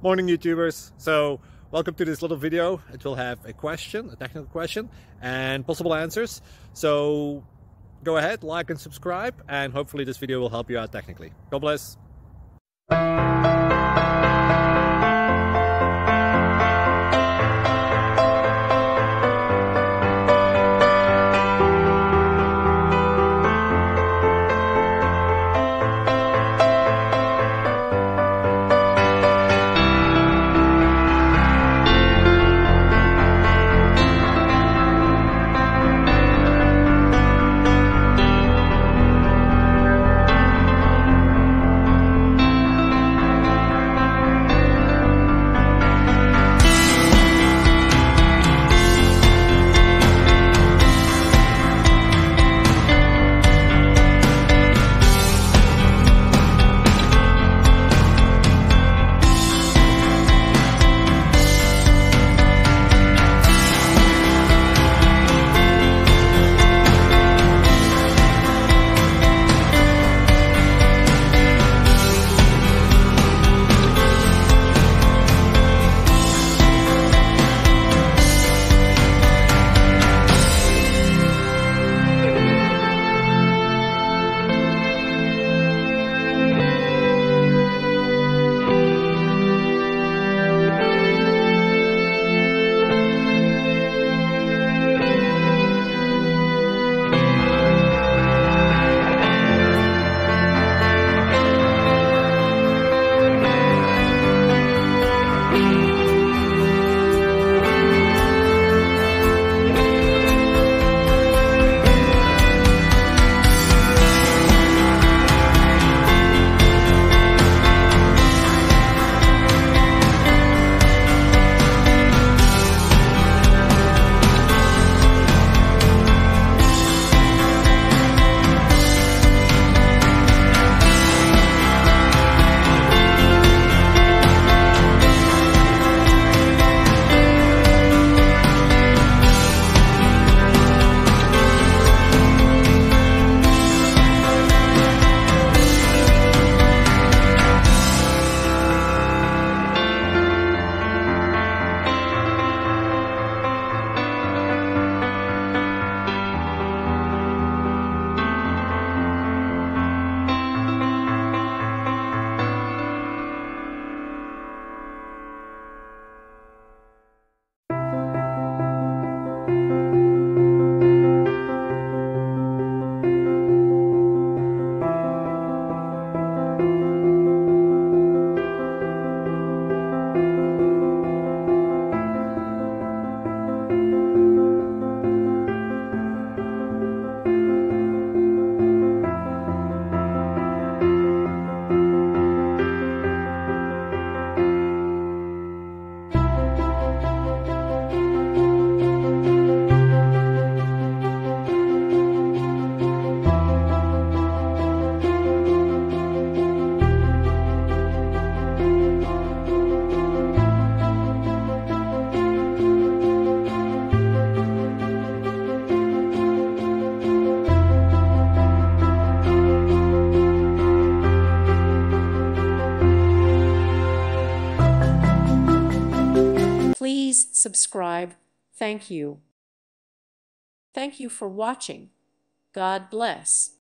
Morning YouTubers. So welcome to this little video. It will have a question, a technical question, and possible answers. So go ahead, like and subscribe, and hopefully this video will help you out technically. God bless. Please subscribe. Thank you. Thank you for watching. God bless.